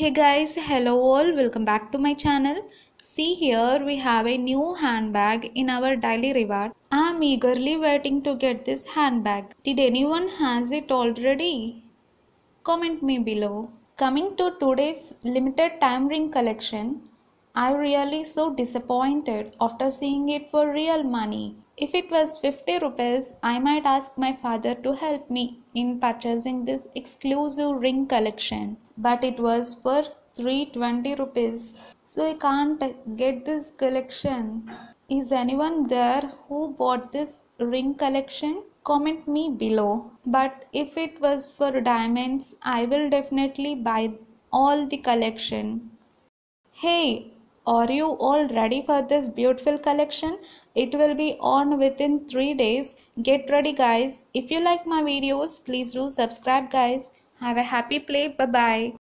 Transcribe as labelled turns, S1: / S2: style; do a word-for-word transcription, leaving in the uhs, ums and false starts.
S1: Hey guys, hello all, welcome back to my channel. See here we have a new handbag in our daily reward. I am eagerly waiting to get this handbag. Did anyone has it already? Comment me below. Coming to today's limited time ring collection, I really so disappointed after seeing it for real money. If it was fifty rupees, I might ask my father to help me in purchasing this exclusive ring collection. But it was for three hundred twenty rupees. So I can't get this collection. Is anyone there who bought this ring collection? Comment me below. But if it was for diamonds, I will definitely buy all the collection. Hey, are you all ready for this beautiful collection? It will be on within three days. Get ready guys. If you like my videos, please do subscribe guys. Have a happy play. Bye bye.